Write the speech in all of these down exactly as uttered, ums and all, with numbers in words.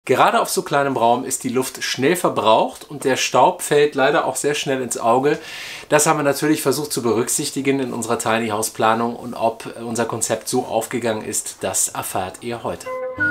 Gerade auf so kleinem Raum ist die Luft schnell verbraucht und der Staub fällt leider auch sehr schnell ins Auge. Das haben wir natürlich versucht zu berücksichtigen in unserer Tiny House Planung, und ob unser Konzept so aufgegangen ist, das erfahrt ihr heute.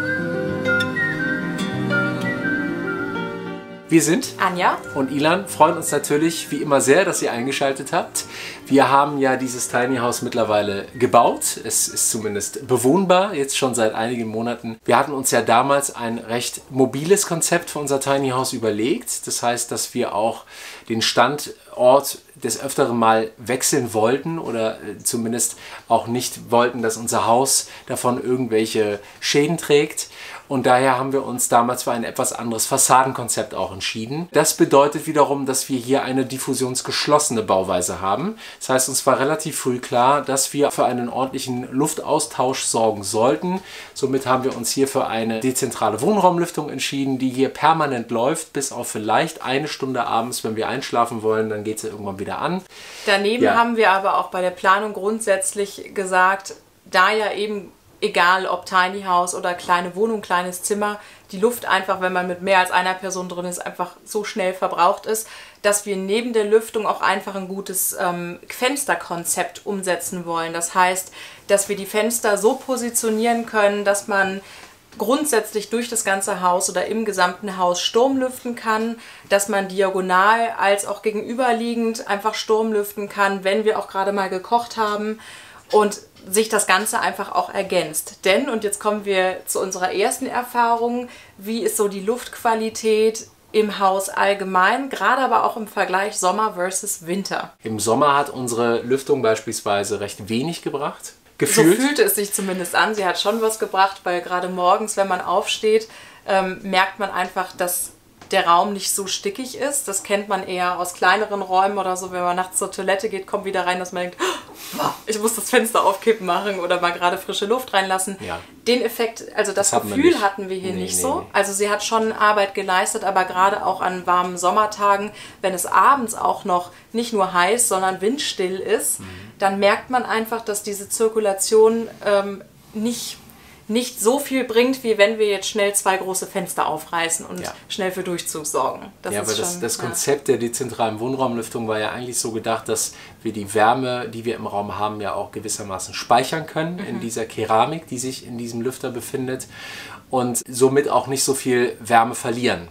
Wir sind Anja und Ilan, freuen uns natürlich wie immer sehr, dass ihr eingeschaltet habt. Wir haben ja dieses Tiny House mittlerweile gebaut. Es ist zumindest bewohnbar, jetzt schon seit einigen Monaten. Wir hatten uns ja damals ein recht mobiles Konzept für unser Tiny House überlegt. Das heißt, dass wir auch den Standort des Öfteren mal wechseln wollten oder zumindest auch nicht wollten, dass unser Haus davon irgendwelche Schäden trägt. Und daher haben wir uns damals für ein etwas anderes Fassadenkonzept auch entschieden. Das bedeutet wiederum, dass wir hier eine diffusionsgeschlossene Bauweise haben. Das heißt, uns war relativ früh klar, dass wir für einen ordentlichen Luftaustausch sorgen sollten. Somit haben wir uns hier für eine dezentrale Wohnraumlüftung entschieden, die hier permanent läuft, bis auf vielleicht eine Stunde abends, wenn wir einschlafen wollen, dann geht sie irgendwann wieder an. Daneben ja. haben wir aber auch bei der Planung grundsätzlich gesagt, da ja eben egal ob Tiny House oder kleine Wohnung, kleines Zimmer, die Luft einfach, wenn man mit mehr als einer Person drin ist, einfach so schnell verbraucht ist, dass wir neben der Lüftung auch einfach ein gutes ähm, Fensterkonzept umsetzen wollen. Das heißt, dass wir die Fenster so positionieren können, dass man grundsätzlich durch das ganze Haus oder im gesamten Haus Sturm lüften kann, dass man diagonal als auch gegenüberliegend einfach Sturm lüften kann, wenn wir auch gerade mal gekocht haben. Und sich das Ganze einfach auch ergänzt. Denn, und jetzt kommen wir zu unserer ersten Erfahrung, wie ist so die Luftqualität im Haus allgemein, gerade aber auch im Vergleich Sommer versus Winter. Im Sommer hat unsere Lüftung beispielsweise recht wenig gebracht. Gefühlt. So fühlte es sich zumindest an. Sie hat schon was gebracht, weil gerade morgens, wenn man aufsteht, ähm, merkt man einfach, dass der Raum nicht so stickig ist. Das kennt man eher aus kleineren Räumen oder so, wenn man nachts zur Toilette geht, kommt wieder rein, dass man denkt, oh, ich muss das Fenster aufkippen machen oder mal gerade frische Luft reinlassen. Ja. Den Effekt, also das, das Gefühl hatten wir, hatten wir hier nee, nicht nee, so. Nee. Also sie hat schon Arbeit geleistet, aber gerade auch an warmen Sommertagen, wenn es abends auch noch nicht nur heiß, sondern windstill ist, mhm. dann merkt man einfach, dass diese Zirkulation ähm, nicht nicht so viel bringt, wie wenn wir jetzt schnell zwei große Fenster aufreißen und ja. schnell für Durchzug sorgen. Das ja, ist aber schon, das, das ja. Konzept der dezentralen Wohnraumlüftung war ja eigentlich so gedacht, dass wir die Wärme, die wir im Raum haben, ja auch gewissermaßen speichern können mhm. in dieser Keramik, die sich in diesem Lüfter befindet, und somit auch nicht so viel Wärme verlieren.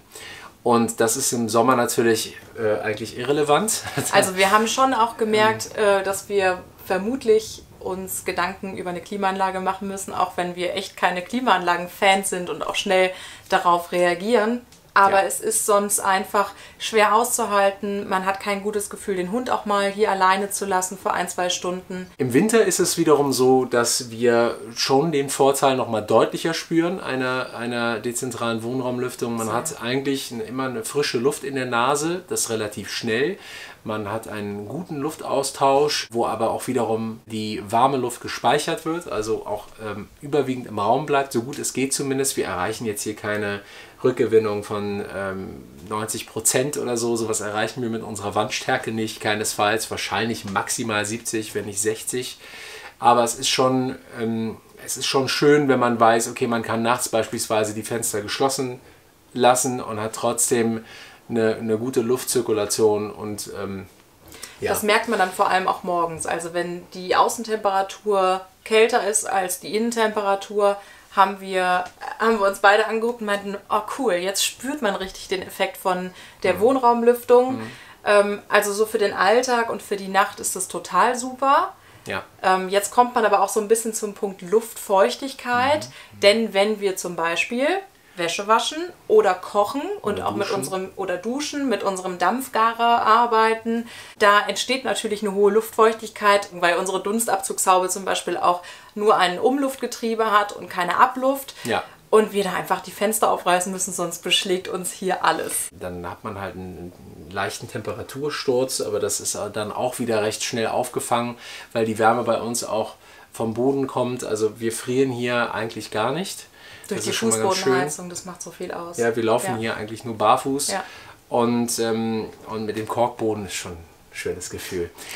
Und das ist im Sommer natürlich äh, eigentlich irrelevant. Also wir haben schon auch gemerkt, äh, dass wir vermutlich uns Gedanken über eine Klimaanlage machen müssen, auch wenn wir echt keine Klimaanlagen-Fans sind und auch schnell darauf reagieren. Aber ja. es ist sonst einfach schwer auszuhalten. Man hat kein gutes Gefühl, den Hund auch mal hier alleine zu lassen für ein, zwei Stunden. Im Winter ist es wiederum so, dass wir schon den Vorteil noch mal deutlicher spüren einer, einer dezentralen Wohnraumlüftung. Man so. hat eigentlich immer eine frische Luft in der Nase, das ist relativ schnell. Man hat einen guten Luftaustausch, wo aber auch wiederum die warme Luft gespeichert wird, also auch ähm, überwiegend im Raum bleibt, so gut es geht zumindest. Wir erreichen jetzt hier keine Rückgewinnung von ähm, neunzig Prozent oder so. Sowas erreichen wir mit unserer Wandstärke nicht, keinesfalls. Wahrscheinlich maximal siebzig, wenn nicht sechzig. Aber es ist schon, ähm, es ist schon schön, wenn man weiß, okay, man kann nachts beispielsweise die Fenster geschlossen lassen und hat trotzdem Eine, eine gute Luftzirkulation und ähm, ja. Das merkt man dann vor allem auch morgens. Also wenn die Außentemperatur kälter ist als die Innentemperatur, haben wir, haben wir uns beide angeguckt und meinten, oh cool, jetzt spürt man richtig den Effekt von der mhm. Wohnraumlüftung. Mhm. Ähm, also so für den Alltag und für die Nacht ist das total super. Ja. Ähm, jetzt kommt man aber auch so ein bisschen zum Punkt Luftfeuchtigkeit, mhm. denn wenn wir zum Beispiel Wäsche waschen oder kochen und oder auch duschen. mit unserem oder duschen, mit unserem Dampfgarer arbeiten. Da entsteht natürlich eine hohe Luftfeuchtigkeit, weil unsere Dunstabzugshaube zum Beispiel auch nur ein Umluftgetriebe hat und keine Abluft. Ja. Und wir da einfach die Fenster aufreißen müssen, sonst beschlägt uns hier alles. Dann hat man halt einen leichten Temperatursturz, aber das ist dann auch wieder recht schnell aufgefangen, weil die Wärme bei uns auch vom Boden kommt. Also wir frieren hier eigentlich gar nicht. Durch die Fußbodenheizung, das macht so viel aus. Ja, wir laufen ja. hier eigentlich nur barfuß. Ja. Und, ähm, und mit dem Korkboden ist schon ein schönes Gefühl.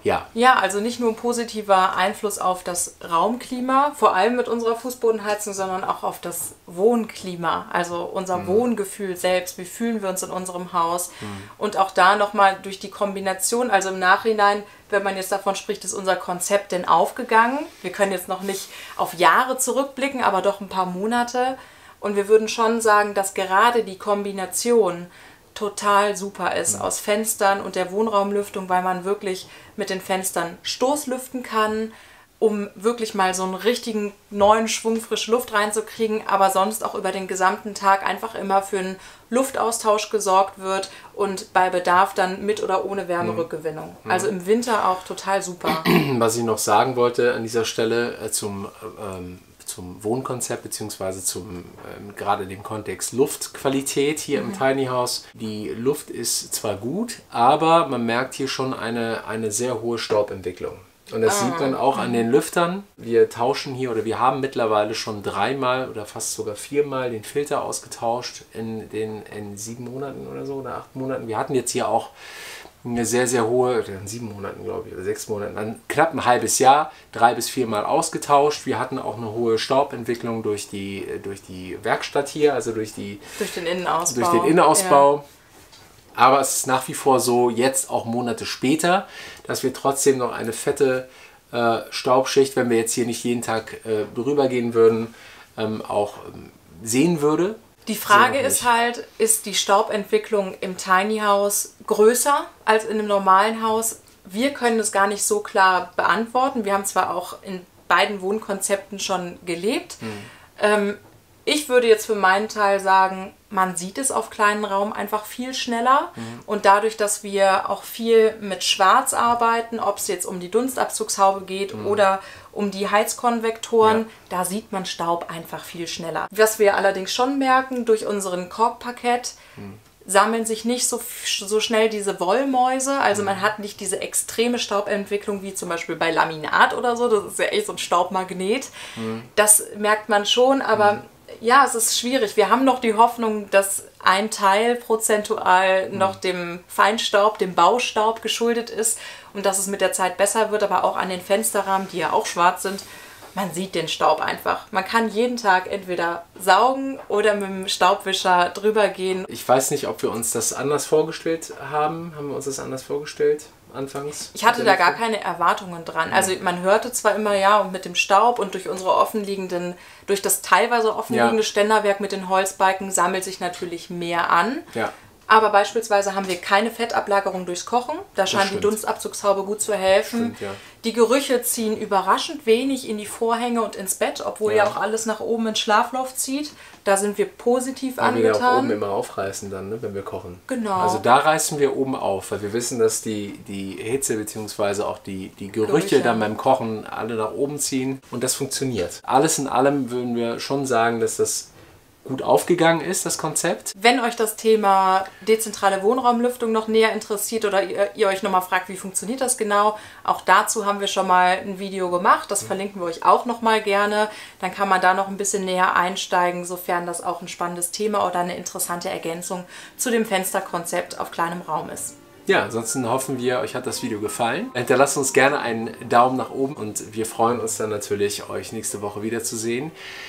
Ja. Ja, also nicht nur ein positiver Einfluss auf das Raumklima, vor allem mit unserer Fußbodenheizung, sondern auch auf das Wohnklima, also unser mhm. Wohngefühl selbst. Wie fühlen wir uns in unserem Haus? Mhm. Und auch da nochmal durch die Kombination, also im Nachhinein, wenn man jetzt davon spricht, ist unser Konzept denn aufgegangen. Wir können jetzt noch nicht auf Jahre zurückblicken, aber doch ein paar Monate. Und wir würden schon sagen, dass gerade die Kombination total super ist aus Fenstern und der Wohnraumlüftung, weil man wirklich mit den Fenstern Stoßlüften kann, um wirklich mal so einen richtigen neuen Schwung frische Luft reinzukriegen, aber sonst auch über den gesamten Tag einfach immer für einen Luftaustausch gesorgt wird und bei Bedarf dann mit oder ohne Wärmerückgewinnung. Mhm. Also im Winter auch total super. Was ich noch sagen wollte an dieser Stelle äh, zum ähm zum Wohnkonzept beziehungsweise zum ähm, gerade dem Kontext Luftqualität hier mhm. im Tiny House. Die Luft ist zwar gut, aber man merkt hier schon eine, eine sehr hohe Staubentwicklung. Und das ah. sieht man auch an den Lüftern. Wir tauschen hier oder wir haben mittlerweile schon dreimal oder fast sogar viermal den Filter ausgetauscht in den in sieben Monaten oder so oder acht Monaten. Wir hatten jetzt hier auch eine sehr, sehr hohe, in sieben Monaten glaube ich, oder sechs Monaten, dann knapp ein halbes Jahr, drei bis viermal ausgetauscht. Wir hatten auch eine hohe Staubentwicklung durch die, durch die Werkstatt hier, also durch, die, durch den Innenausbau. Durch den Innenausbau. Ja. Aber es ist nach wie vor so, jetzt auch Monate später, dass wir trotzdem noch eine fette äh, Staubschicht, wenn wir jetzt hier nicht jeden Tag äh, rübergehen würden, ähm, auch ähm, sehen würde. Die Frage ist halt, ist die Staubentwicklung im Tiny House größer als in einem normalen Haus? Wir können das gar nicht so klar beantworten. Wir haben zwar auch in beiden Wohnkonzepten schon gelebt. Mhm. Ähm, ich würde jetzt für meinen Teil sagen, man sieht es auf kleinen Raum einfach viel schneller. Mhm. Und dadurch, dass wir auch viel mit Schwarz arbeiten, ob es jetzt um die Dunstabzugshaube geht mhm. oder um die Heizkonvektoren, ja. da sieht man Staub einfach viel schneller. Was wir allerdings schon merken, durch unseren Korkparkett mhm. sammeln sich nicht so, so schnell diese Wollmäuse. Also mhm. man hat nicht diese extreme Staubentwicklung wie zum Beispiel bei Laminat oder so. Das ist ja echt so ein Staubmagnet. Mhm. Das merkt man schon, aber mhm. ja, es ist schwierig. Wir haben noch die Hoffnung, dass ein Teil prozentual mhm. noch dem Feinstaub, dem Baustaub geschuldet ist und dass es mit der Zeit besser wird, aber auch an den Fensterrahmen, die ja auch schwarz sind, man sieht den Staub einfach. Man kann jeden Tag entweder saugen oder mit dem Staubwischer drüber gehen. Ich weiß nicht, ob wir uns das anders vorgestellt haben. Haben wir uns das anders vorgestellt? Anfangs? Ich hatte da gar keine Erwartungen dran. Also man hörte zwar immer, ja, und mit dem Staub und durch unsere offenliegenden, durch das teilweise offenliegende ja. Ständerwerk mit den Holzbalken sammelt sich natürlich mehr an. Ja. Aber beispielsweise haben wir keine Fettablagerung durchs Kochen. Da scheint die Dunstabzugshaube gut zu helfen. Stimmt, ja. Die Gerüche ziehen überraschend wenig in die Vorhänge und ins Bett, obwohl ja, ja auch alles nach oben ins Schlafloch zieht. Da sind wir positiv weil angetan. Wir ja auch oben immer aufreißen dann, ne, wenn wir kochen. Genau. Also da reißen wir oben auf, weil wir wissen, dass die, die Hitze bzw. auch die, die Gerüche, Gerüche dann beim Kochen alle nach oben ziehen. Und das funktioniert. Alles in allem würden wir schon sagen, dass das gut aufgegangen ist, das Konzept. Wenn euch das Thema dezentrale Wohnraumlüftung noch näher interessiert oder ihr, ihr euch nochmal fragt, wie funktioniert das genau, auch dazu haben wir schon mal ein Video gemacht. Das verlinken wir euch auch nochmal gerne. Dann kann man da noch ein bisschen näher einsteigen, sofern das auch ein spannendes Thema oder eine interessante Ergänzung zu dem Fensterkonzept auf kleinem Raum ist. Ja, ansonsten hoffen wir, euch hat das Video gefallen. Hinterlasst uns gerne einen Daumen nach oben und wir freuen uns dann natürlich, euch nächste Woche wiederzusehen.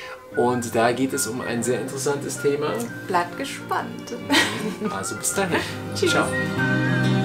Und da geht es um ein sehr interessantes Thema. Bleibt gespannt. Also bis dahin. Tschüss. Ciao.